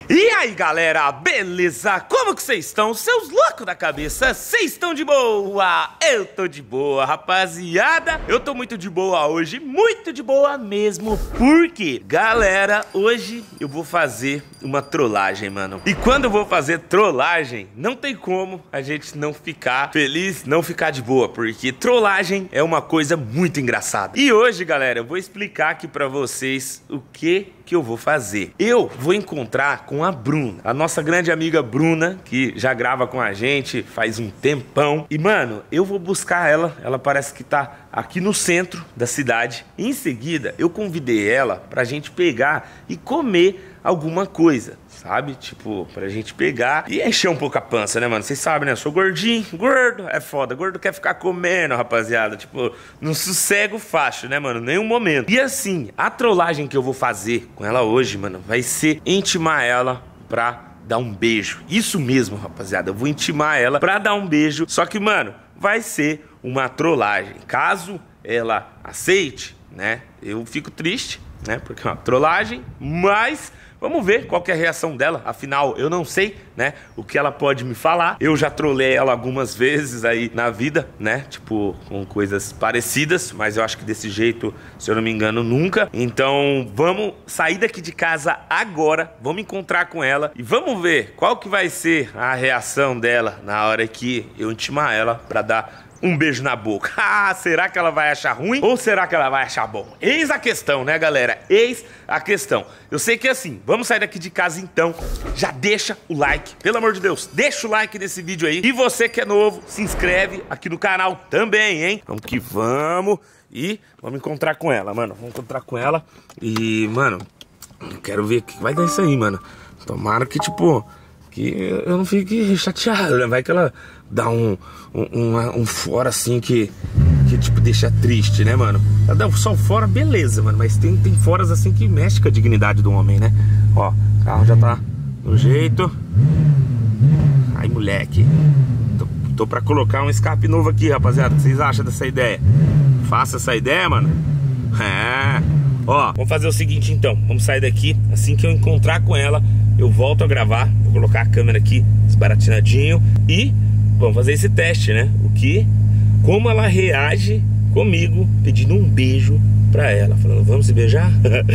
E aí galera, beleza? Como que vocês estão? Seus loucos da cabeça, vocês estão de boa? Eu tô de boa, rapaziada. Eu tô muito de boa hoje, muito de boa mesmo. Porque, galera, hoje eu vou fazer uma trollagem, mano. E quando eu vou fazer trollagem, não tem como a gente não ficar feliz, não ficar de boa. Porque trollagem é uma coisa muito engraçada. E hoje, galera, eu vou explicar aqui pra vocês o que eu vou fazer. Eu vou encontrar com a Bruna, a nossa grande amiga Bruna, que já grava com a gente faz um tempão. E, mano, eu vou buscar ela. Ela parece que tá aqui no centro da cidade. E em seguida, eu convidei ela pra gente pegar e comer alguma coisa, sabe? Tipo, pra gente pegar e encher um pouco a pança, né, mano? Vocês sabem, né? Eu sou gordinho, gordo é foda. Gordo quer ficar comendo, rapaziada. Tipo, não sossego fácil, né, mano? Nenhum momento. E assim, a trollagem que eu vou fazer com ela hoje, mano, vai ser intimar ela pra dar um beijo. Isso mesmo, rapaziada. Eu vou intimar ela pra dar um beijo. Só que, mano, vai ser uma trollagem. Caso ela aceite, né? Eu fico triste, né? Porque é uma trollagem, mas vamos ver qual que é a reação dela. Afinal, eu não sei, né, o que ela pode me falar. Eu já trolei ela algumas vezes aí na vida, né, tipo, com coisas parecidas, mas eu acho que desse jeito, se eu não me engano, nunca. Então, vamos sair daqui de casa agora, vamos encontrar com ela e vamos ver qual que vai ser a reação dela na hora que eu intimar ela pra dar um beijo na boca. Ah, será que ela vai achar ruim ou será que ela vai achar bom? Eis a questão, né, galera? Eis a questão. Eu sei que é assim, vamos sair daqui de casa então. Já deixa o like, pelo amor de Deus, deixa o like nesse vídeo aí. E você que é novo, se inscreve aqui no canal também, hein? Vamos que vamos. E vamos encontrar com ela, mano. Vamos encontrar com ela. E, mano, eu quero ver o que vai dar isso aí, mano. Tomara que, tipo, que eu não fique chateado, né? Vai que ela dá um fora assim que tipo deixa triste, né, mano? Ela dá só fora, beleza, mano. Mas tem foras assim que mexe com a dignidade do homem, né? Ó, o carro já tá no jeito. Aí, moleque, tô pra colocar um escape novo aqui, rapaziada. O que vocês acham dessa ideia? Faça essa ideia, mano. É. Ó, vamos fazer o seguinte então. Vamos sair daqui. Assim que eu encontrar com ela, eu volto a gravar. Vou colocar a câmera aqui desbaratinadinho e vamos fazer esse teste, né? Como ela reage comigo pedindo um beijo pra ela, falando, vamos se beijar?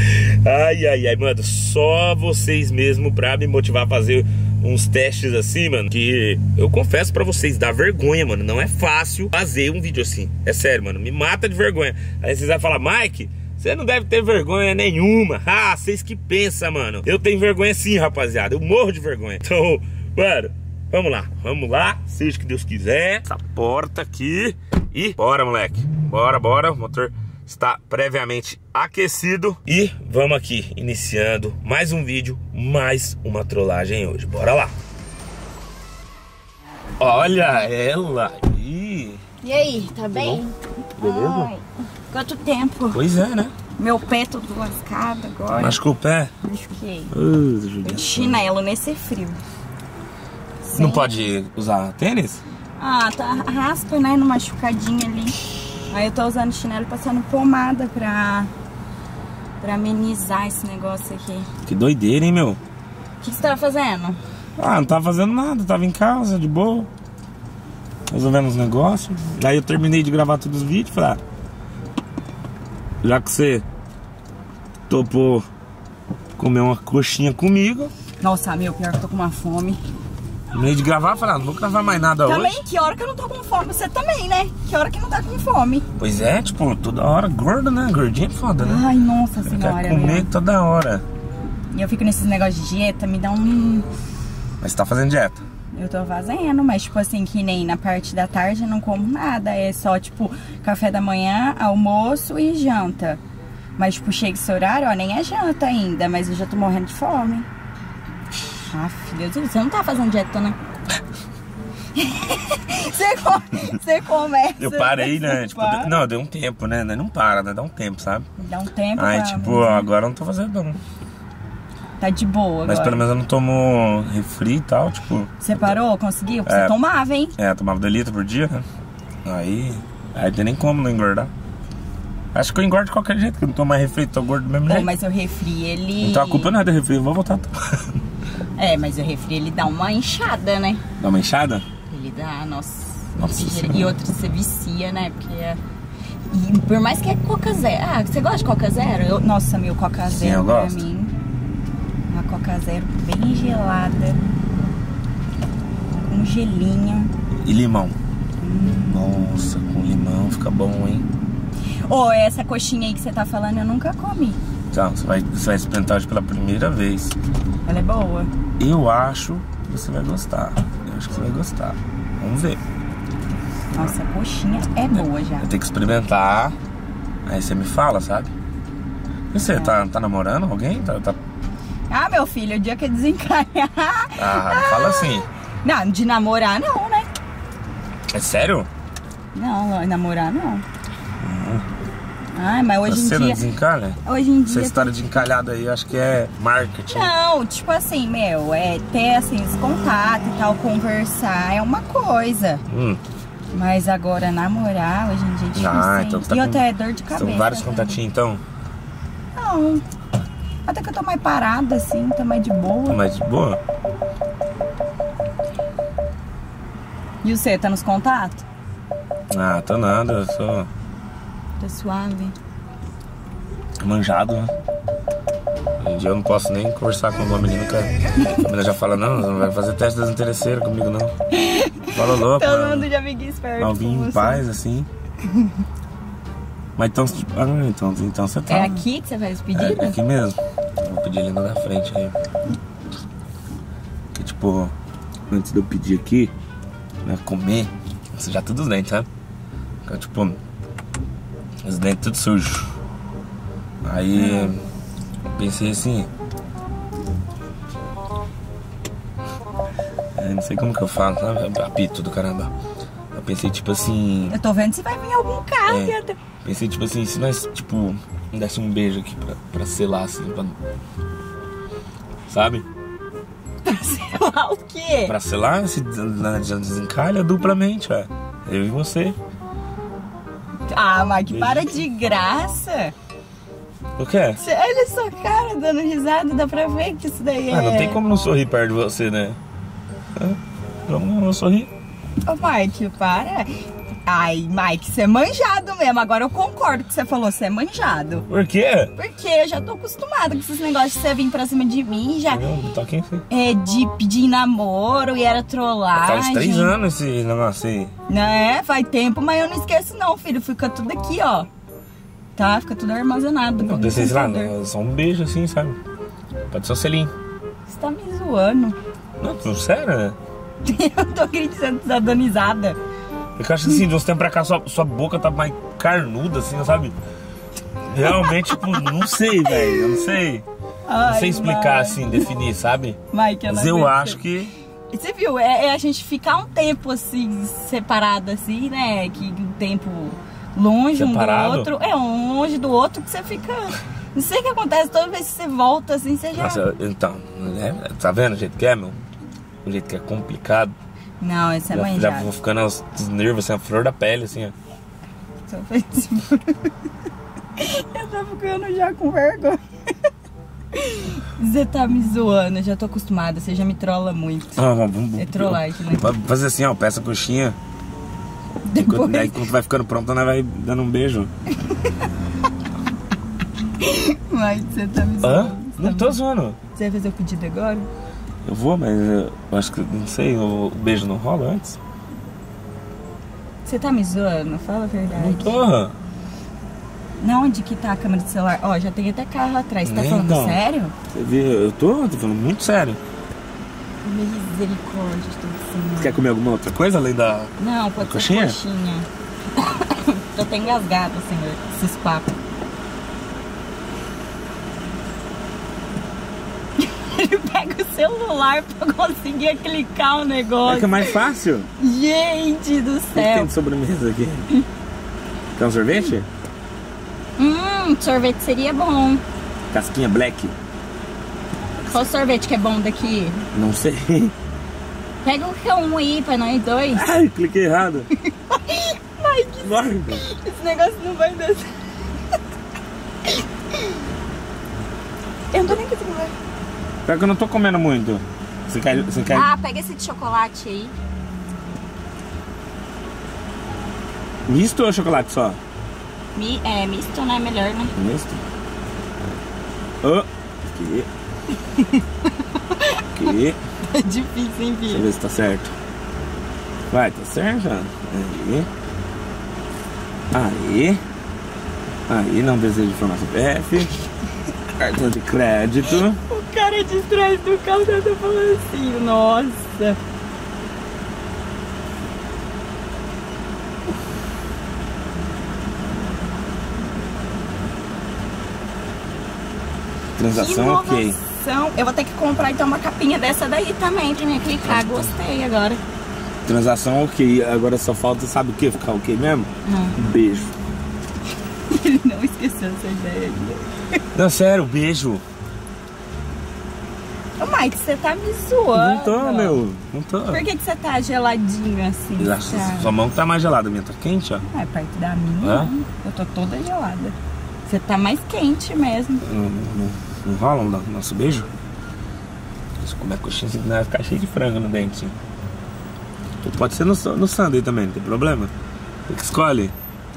Ai, mano, só vocês mesmo pra me motivar a fazer uns testes assim, mano, que eu confesso pra vocês, dá vergonha, mano. Não é fácil fazer um vídeo assim. É sério, mano, me mata de vergonha. Aí vocês vão falar, Mike, você não deve ter vergonha nenhuma. Ah, vocês que pensam, mano. Eu tenho vergonha sim, rapaziada. Eu morro de vergonha. Então, mano, vamos lá, seja o que Deus quiser. Essa porta aqui. E bora, moleque. Bora. O motor está previamente aquecido. E vamos aqui, iniciando mais um vídeo, mais uma trollagem hoje. Bora lá. Olha ela aí. E aí, tá bem? Beleza? Ai, quanto tempo? Pois é, né? Meu pé todo lascado agora. Machucou o pé? Machuquei. De chinelo nesse frio. Não pode usar tênis? Ah, tá raspa, né? No machucadinho ali. Aí eu tô usando chinelo e passando pomada pra amenizar esse negócio aqui. Que doideira, hein, meu? O que você tava fazendo? Ah, não tava fazendo nada. Tava em casa, de boa. Resolvendo os negócios. Aí eu terminei de gravar todos os vídeos. Falei, já que você topou comer uma coxinha comigo. Nossa, meu, pior que eu tô com uma fome. Terminei de gravar, falei, não vou gravar mais nada também, hoje. Que hora que eu não tô com fome? Você também, né? Que hora que não tá com fome? Pois é, tipo, toda hora gordo, né? Gordinho é foda, né? Ai, nossa senhora. Quer comer toda hora. E eu fico nesses negócios de dieta, me dá um... Mas você tá fazendo dieta? Eu tô fazendo, mas tipo assim, que nem na parte da tarde eu não como nada. É só tipo, café da manhã, almoço e janta. Mas tipo, chega esse horário, ó, nem é janta ainda, mas eu já tô morrendo de fome. Ah, filho, você não tá fazendo dieta, né? Você começa. Eu parei, né? Tipo, não, deu um tempo, né? Não para, né? Dá um tempo, sabe? Dá um tempo. Aí, tipo, agora eu não tô fazendo, não. Tá de boa agora. Mas pelo menos eu não tomo refri e tal, tipo... Você parou? Conseguiu? Você tomava, hein? É, tomava 2 litros por dia, né? Aí não tem nem como não engordar. Acho que eu engordo de qualquer jeito, que eu não tomo mais refri, tô gordo do mesmo jeito. Mas o refri, ele... Então a culpa não é do refri, eu vou voltar a tomar. É, mas o refri ele dá uma inchada, né? Dá uma inchada? Ele dá, nossa. Nossa E outra você vicia, né? Porque e por mais que é Coca Zero. Ah, você gosta de Coca Zero? Nossa, meu Coca Zero eu pra gosto. mim. Uma Coca Zero bem gelada. Com gelinho. E limão. Nossa, com limão fica bom, hein? Ô, essa coxinha aí que você tá falando eu nunca comi. Então, você vai experimentar hoje pela primeira vez. Ela é boa? Eu acho que você vai gostar. Eu acho que você vai gostar. Vamos ver. Nossa, a coxinha é boa já. Eu tenho que experimentar. Aí você me fala, sabe? E você, tá namorando alguém? Ah, meu filho, o dia que eu desencalhar. Ah, fala assim. Não, de namorar não, né? É sério? Não, namorar não. Ai, mas hoje Você em não dia... desencalha? Hoje em Essa dia... história de encalhado aí, acho que é marketing. Não, tipo assim, meu, é ter assim, esse contato e tal, conversar é uma coisa. Mas agora namorar, hoje em dia é difícil. Ah, então você tá e com... até dor de cabeça. São vários também. contatinhos, então? Não. Até que eu tô mais parada, assim, tô mais de boa. Mas de boa? E você, tá nos contatos? Ah, tô nada, eu sou Tá suave. manjado, né? Hoje em dia eu não posso nem conversar com uma menina que a menina já fala, não vai fazer teste das interesseiras comigo, não. Fala louco, Todo mano. mundo já fica esperto. Novinho, com em você. paz, assim. Mas então você tá... É aqui que você faz os pedidos? É aqui mesmo. Eu vou pedir ali na frente aí. Que tipo, antes de eu pedir aqui, né, comer, sujar todos os dentes, sabe? Fica, tipo, os dentes tudo sujos. Aí pensei assim, não sei como que eu falo, sabe? Apito do caramba. Eu pensei tipo assim, Eu tô vendo se vai vir algum carro. pensei tipo assim, se nós tipo desse um beijo aqui pra selar assim, sabe? Sei lá o quê? Pra selar, se desencalha duplamente, ó. Eu e você. Ah, Mike, para de graça. O que é? Olha sua cara dando risada, dá pra ver que isso daí é... Não tem como não sorrir perto de você, né? Como não sorrir? Ô, Mike, para. Ai, Mike, você é manjado mesmo. Agora eu concordo com o que você falou, você é manjado. Por quê? Porque eu já tô acostumada com esses negócios de você vir pra cima de mim, já Tá quem foi? de pedir namoro e era trollagem. Faz 3 anos esse negócio aí. Né, faz tempo, mas eu não esqueço não, filho. Fica tudo aqui, ó. Tá? Fica tudo armazenado. Não, desses lá, né? Só um beijo assim, sabe? Pode ser um selinho. Você tá me zoando. Não, sério, né? Eu tô acreditando que você tá dando risada. Eu acho que assim, de uns tempos pra cá, sua boca tá mais carnuda, assim, sabe? Realmente, tipo, não sei, velho. Eu não sei. Não sei explicar, assim, definir, sabe? Mike, Mas eu acho que... Você viu, é a gente ficar um tempo assim, separado assim, né? Que um tempo longe Separado? um do outro. É, um longe do outro que você fica. Não sei o que acontece, toda vez que você volta assim, você já. Nossa, então, tá vendo o jeito que é, meu? O jeito que é complicado. Não, esse é Já manjado. vou ficando aos nervos, assim, a flor da pele, assim, ó. Só fez isso. Eu tô ficando já com vergonha. Você tá me zoando, eu já tô acostumada, você já me trola muito. Vamos. É trollagem, né? Vamos fazer assim, ó, peça a coxinha. Depois... Daí quando vai ficando pronto, nós vai dando um beijo. Mas você tá me zoando. Não tô zoando. Você vai fazer o pedido agora? Eu vou, mas eu acho que, não sei, o beijo não rola antes? Você tá me zoando? Fala a verdade. Não tô. Não, onde que tá a câmera do celular? Ó, já tem até carro atrás. Você tá Nem falando então. sério? Você viu? Eu tô falando muito sério. Misericórdia de tudo assim. Você quer comer alguma outra coisa além da... Não, pode coxinha? ser coxinha. Tô até engasgada, senhor. Esses papos. Ele pega o celular pra conseguir clicar o negócio. É que é mais fácil. Gente do O que céu. tem de sobremesa aqui? Quer um sorvete? Sorvete seria bom. Casquinha black? Qual sorvete que é bom daqui? Não sei. Pega um aí pra nós dois. Ai, cliquei errado. Ai, que... Guarda. Esse negócio não vai dar certo. Eu não tô nem conseguindo ver. Pior que eu não tô comendo muito. Você quer... Ah, pega esse de chocolate aí. Misto ou chocolate só? Misto, né? Melhor, né? Misto. Oh. Aqui. É difícil, hein, Deixa eu filho? ver se tá certo. Vai, tá certo já. Aí, não desejo informar CPF. Cartão de crédito. O cara de trás do carro tá falando assim, nossa. Transação ok. Eu vou ter que comprar então uma capinha dessa daí também pra mim clicar. Gostei agora. Transação ok. Agora só falta, sabe o que? Ficar ok mesmo? Um beijo. Ele não esqueceu essa ideia ainda. Não, sério, beijo. Ô, Mike, você tá me zoando. Não tô, meu. Não tô. Por que você tá geladinho assim? Eu acho que sua mão tá mais gelada, a minha tá quente, ó. É, perto da minha, Hã? eu tô toda gelada. Você tá mais quente mesmo. Não rola o nosso beijo? Se eu comer coxinha, assim, vai ficar cheio de frango no dente. Assim. Pode ser no sundae também, não tem problema. Você que escolhe.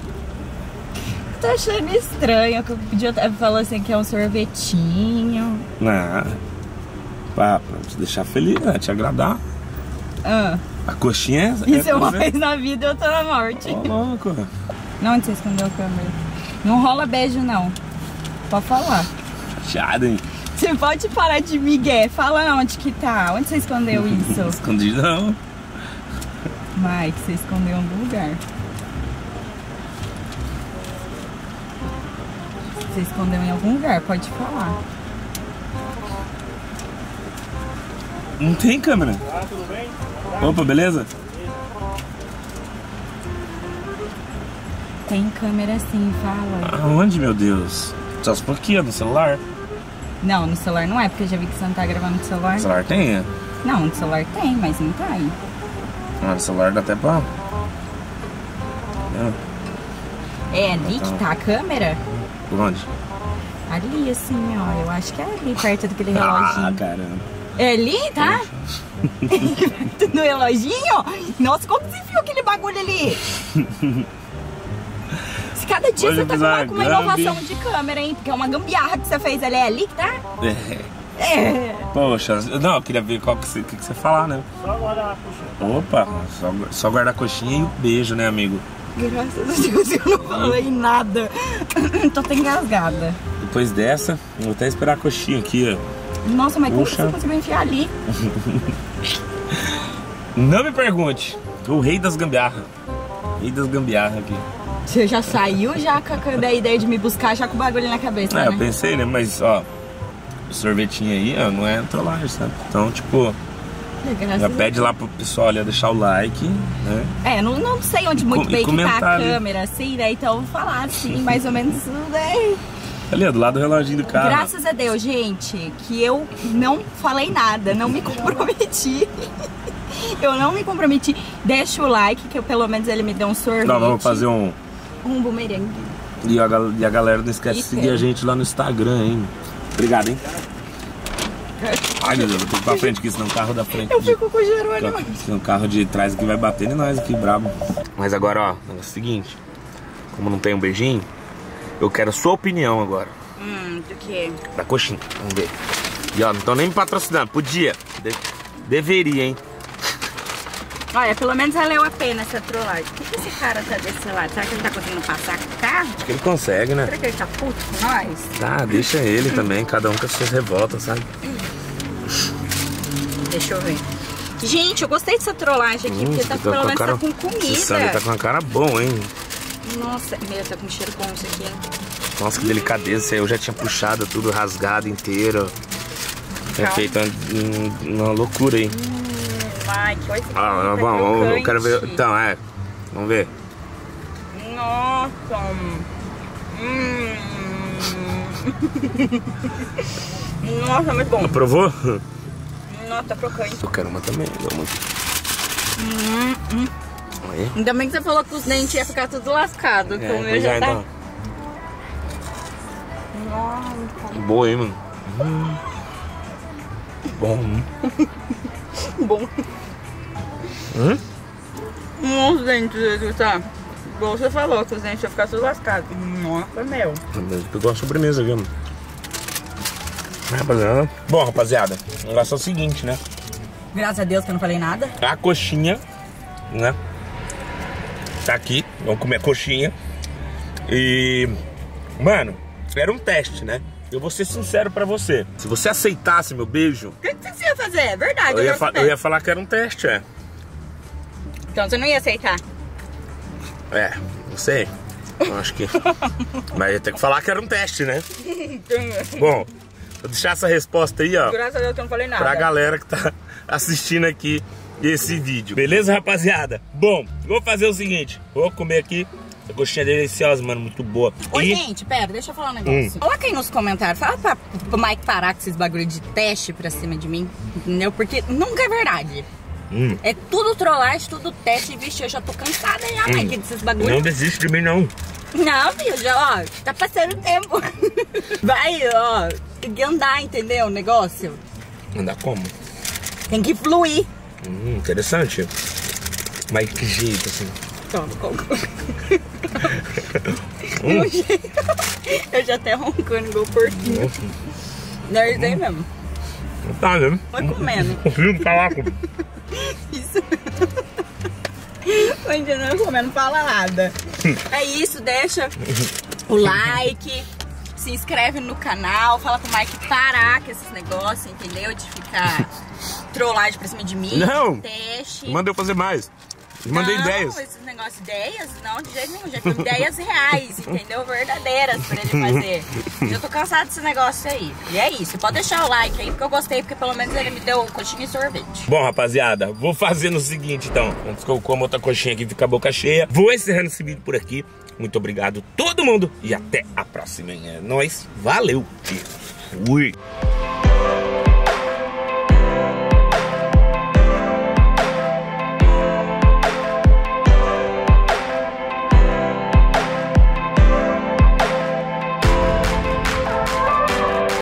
Tô achando estranho, que eu podia falar assim que é um sorvetinho. Não. Pra te deixar feliz, né? Te agradar. A coxinha é... Isso é uma vez na vida, eu tô na morte. Ô, louco. Não, onde você escondeu a câmera? Não rola beijo, não. Pode falar. Chateado, hein? Você pode parar de migué. Fala onde que tá. Onde você escondeu isso? Escondido não. Mike, você escondeu em algum lugar. Você escondeu em algum lugar, pode falar. Não tem câmera. Tudo bem? Opa, beleza? Tem câmera sim, fala. Aonde, meu Deus? Só se for aqui, ó, no celular. Não, no celular não é, porque eu já vi que você não tá gravando no celular. No celular tem, é? Não, no celular tem, mas não tá aí. Ah, no celular dá até pra... É ali que tá a câmera? Por onde? Ali, assim, ó. Eu acho que é ali, perto daquele reloginho. Ah, caramba. É ali, tá? No reloginho? Nossa, como você viu aquele bagulho ali? Se cada dia Hoje você eu tá fiz com uma uma inovação de câmera, hein? Porque é uma gambiarra que você fez ali, é ali que tá? É. Poxa, não, eu queria ver qual que você falar, né? Só guardar a coxinha. Opa, só guardar a coxinha e o beijo, né, amigo? Graças a Deus eu não falei nada. Tô até engasgada. Depois dessa, eu vou até esperar a coxinha aqui, ó. Nossa, mas como Puxa. você conseguiu enfiar ali? Não me pergunte. O rei das gambiarras. Rei das gambiarras aqui. Você já saiu já da ideia de me buscar já com o bagulho na cabeça, né? Eu pensei, né? Mas, ó, o sorvetinho aí, ó, não é trollagem, sabe? Então, tipo, já pede lá pro pessoal ali deixar o like, né? É, não sei onde muito bem que tá a ali. câmera, assim, né? Então eu vou falar assim, mais ou menos, né? Ali, ó, do lado do reloginho do carro. Graças a Deus, gente, que eu não falei nada, não me comprometi. Eu não me comprometi. Deixa o like, que eu, pelo menos ele me deu um sorvete. Nós vamos fazer um bumerangue. E a galera não esquece de seguir a gente lá no Instagram, hein? Obrigado, hein? Ai, meu Deus, eu tenho que ir pra frente aqui, senão o carro da frente... Eu fico com o Jerônimo. Senão o carro de trás aqui vai bater em nós aqui, brabo. Mas agora, ó, o negócio é o seguinte. Como não tem um beijinho, eu quero a sua opinião agora. Do que? Da coxinha, vamos ver. E ó, não estão nem me patrocinando, podia. Deveria, hein? Olha, pelo menos valeu a pena essa trollagem. Por que esse cara tá desse lado? Será que ele tá conseguindo passar com o carro? Acho que ele consegue, né? Será que ele tá puto com nós? Tá, deixa ele também, cada um com as suas revoltas, sabe? Deixa eu ver. Gente, eu gostei dessa trollagem aqui, porque tá, pelo menos tá com comida. Esse sangue tá com uma cara bom, hein? Nossa, meu, tá com cheiro bom isso aqui, hein? Nossa, que delicadeza, isso aí eu já tinha puxado tudo rasgado inteiro. É feito uma loucura aí. Mike, olha esse bom, eu quero ver. Então, vamos ver. Nossa. Nossa, muito bom. Aprovou? Nossa, tá crocante. Eu quero uma também, dá muito. Aí. Ainda bem que você falou que os dentes iam ficar tudo lascado. Com o meu já tá. Então. Boa, hein, mano? Bom. Bom. Os dentes, tá? Igual você falou, que os dentes iam ficar todos lascados. Nossa, meu. Pegou a sobremesa, viu? Rapaziada. Bom, rapaziada, o negócio é o seguinte, né? Graças a Deus que eu não falei nada. A coxinha, né? Tá aqui, vamos comer a coxinha. E, mano, era um teste, né? Eu vou ser sincero pra você. Se você aceitasse meu beijo... O que você ia fazer? É verdade. Eu ia falar que era um teste, é. Então você não ia aceitar. É, não sei. Eu acho que... Mas ia ter que falar que era um teste, né? Bom, vou deixar essa resposta aí, ó. Graças a Deus que eu não falei nada. Pra galera que tá assistindo aqui esse vídeo. Beleza, rapaziada? Bom, vou fazer o seguinte. Vou comer aqui. A coxinha deliciosa, mano, muito boa. Ô, gente, pera, deixa eu falar um negócio. Coloca aí nos comentários, fala pro Mike parar com esses bagulho de teste pra cima de mim, entendeu? Porque nunca é verdade. É tudo trollagem, tudo teste, vixe, eu já tô cansada já, Mike, desses bagulho. Não desiste de mim, não. Não, filho, já, ó, tá passando o tempo. Vai, ó, tem que andar, entendeu, o negócio? Andar como? Tem que fluir. Interessante. Mas que jeito, assim. Toma, coco. Eu já até roncando igual porquinho. Não é isso aí mesmo. Tá, né? Vai comendo. Não tá lá com... Isso. Tô entendendo comendo, não fala nada. É isso, deixa o like, se inscreve no canal, fala pro Mike parar com esses negócios, entendeu? De ficar trollagem pra cima de mim. Não! Teste. Manda eu fazer mais. Mandei ideias. Não, esses negócios, ideias? Não, de jeito nenhum. Já tive ideias reais, entendeu? Verdadeiras pra ele fazer. Eu tô cansada desse negócio aí. E é isso. Pode deixar o like aí, porque eu gostei, porque pelo menos ele me deu coxinha e sorvete. Bom, rapaziada, vou fazer no seguinte, então. Antes que eu coma outra coxinha aqui e fique a boca cheia, vou encerrando esse vídeo por aqui. Muito obrigado todo mundo e até a próxima. É nóis. Valeu. E fui.